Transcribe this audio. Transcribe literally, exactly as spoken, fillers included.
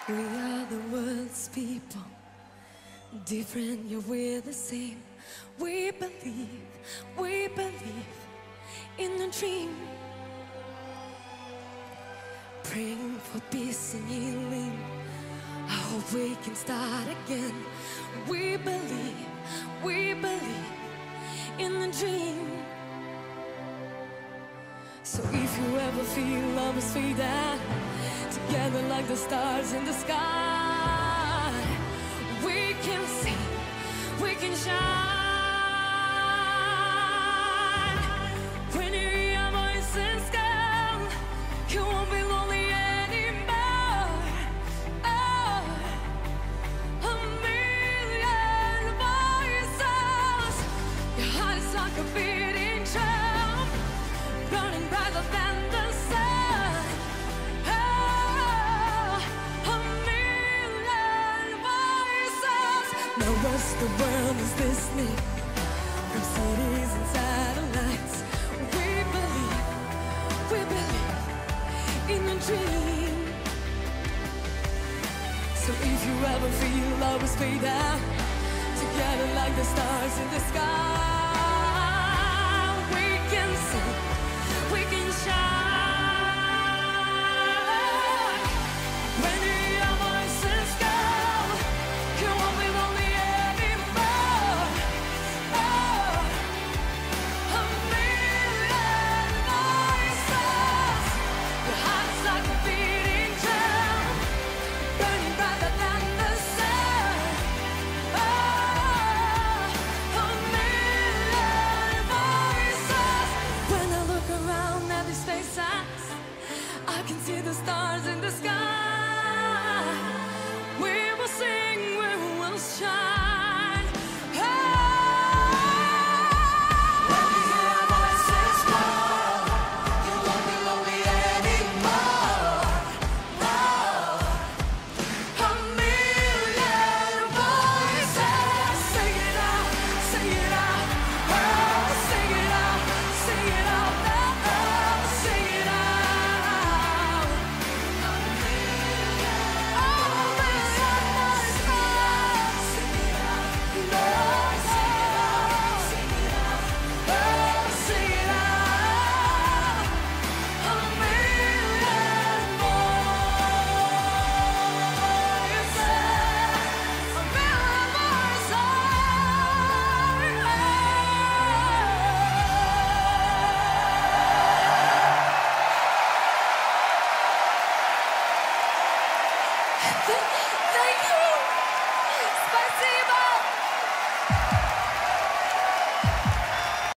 We are the world's people, different yet we're the same. We believe, we believe in a dream, praying for peace and healing. I hope we can start again. We believe, we believe in a dream. So if you ever feel love is fade out, together like the stars in the sky, we can sing, we can shine. When you hear our voices call, you won't be lonely anymore. Oh, a million voices. Your heart is like a beating drum, burning brighter than the sun. Oh, a million voices. Now what's the world is listening, from cities and satellites. We believe, we believe in a dream. So if you ever feel love is fade out, together like the stars in the sky, we can sing, we can shine. When you hear our voices call, you won't be lonely anymore. Oh, a million voices. Your heart is like a beating drum, burning brighter than the sun. Oh, a million voices. When I look around at these faces, I can see the stars in the sky. We will sing, we will shine. Oh, when you hear our voices call, you won't be lonely anymore. Oh, a million voices. Sing it out, sing it out. Oh, sing it out, sing it out. Oh, sing it out. A million, oh, a million voices. Sing it out, Lord, sing it out, sing it out. Oh, sing it out. A million voices. A million voices. Thank